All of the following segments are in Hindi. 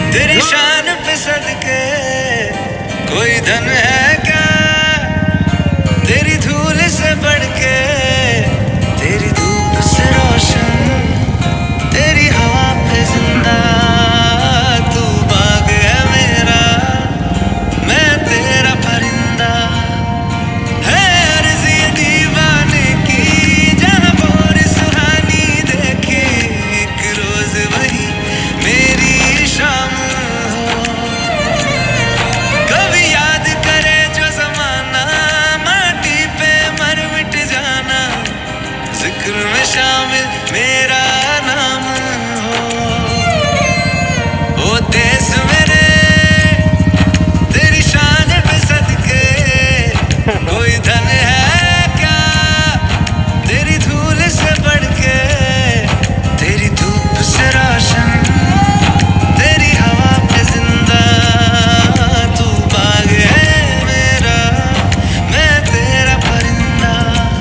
तेरी शान पे सदके कोई धन है क्या, तेरी धूल से बढ़ के, तेरी धूप से रोशन, तेरी हवा पे जिंदा, तू बाग है मेरा, मैं तेरा परिंदा। है अर्ज़ ये दीवाने की, जहाँ भोर सुहानी देखे, एक रोज वही मेरी शाम हो। कभी याद करे जो ज़माना, माटी पे मर मिट जाना, जिक्र में शामिल मेरा नाम हो। ओ देश मेरे तेरी शान पे सदके कोई धन है क्या, तेरी धूल से बढ़ के, तेरी धूप से रोशन, तेरी हवा पे जिंदा, तू बाग है मेरा, मैं तेरा परिंदा।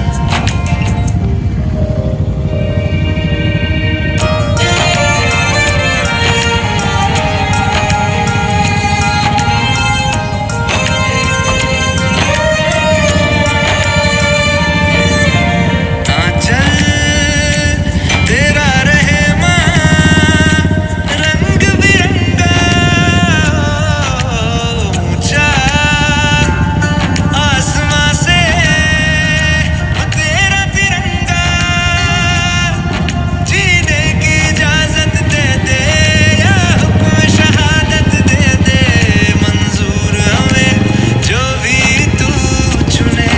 आंचल तेरा रहे माँ, रंग बिरंगा, ऊंचा आसमां से तेरा तिरंगा, जीने की इजाजत दे दे, या हुक्म शहादत दे दे, मंजूर हमें जो भी तू चुने।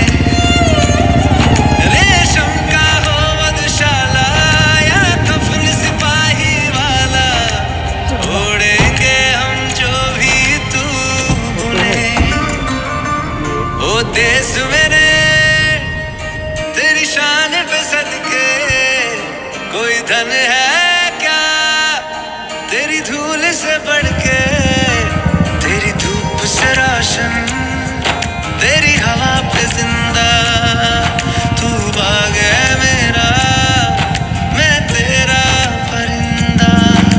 रेशम का हो मधुशाला, या कफन सिपाही वाला, ओढ़ेंगे हम जो भी तू बुने। ओ देश मेरे तेरी शान पे सदके कोई धन है क्या, तेरी धूल से बढ़ के, तेरी धूप से रोशन, तेरी हवा पे जिंदा, तू बाग है मेरा, मैं तेरा परिंदा।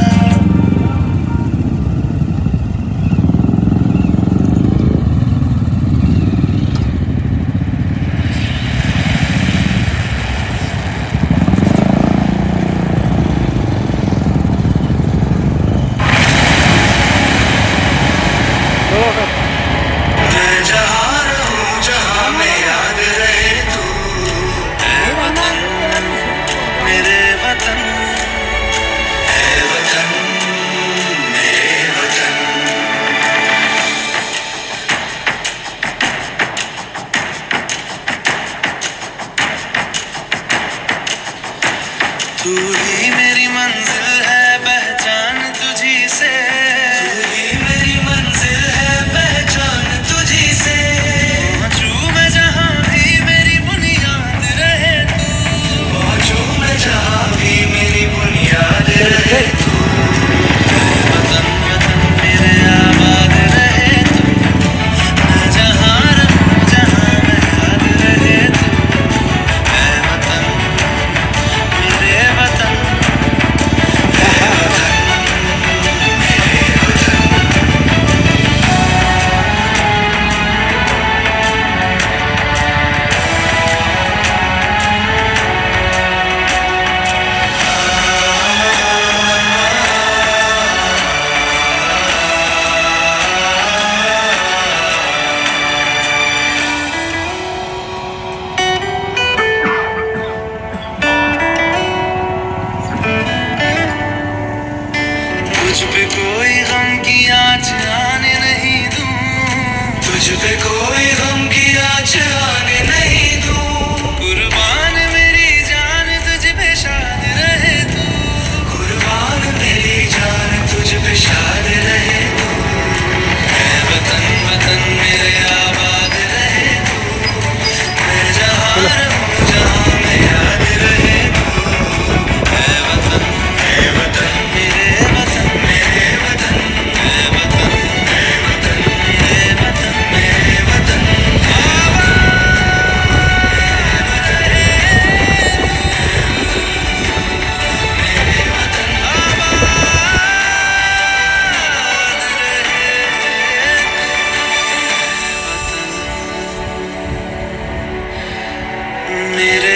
मैं जहाँ रहूं, जहाँ में याद रहे तू, ऐ वतन मेरे वतन, ऐ वतन मेरे वतन। तू ही मेरी मंजिल है, पहचान तुझी से, तू ही मेरी मंजिल है, पहचान तुझी से। पहुंचूं मैं जहाँ भी मेरी बुनियाद रहे तू, पहुंचूं मैं जहाँ भी मेरी बुनियाद रहे तू। ऐ वतन वतन मेरे आबाद रहे तू, मैं जहाँ रहूं जहाँ मैं याद रहे तू। ऐ वतन मेरे वतन, ऐ वतन मेरे वतन। तुझ पे कोई गम की आँच आने नहीं दूं, तुझ पे कोई गम की आँच आने नहीं दूं। कुर्बान मेरी जान तुझ पे शाद रहे तू, कुर्बान मेरी जान तुझ पे शाद रहे तू। ऐ वतन वतन मेरे आबाद रहे तू, मैं जहाँ रहूं जहाँ मैं याद रहे तू। ऐ वतन मेरे वतन, मेरे वतन, ऐ वतन मेरे वतन, मेरे वतन मेरे वतन। मेरे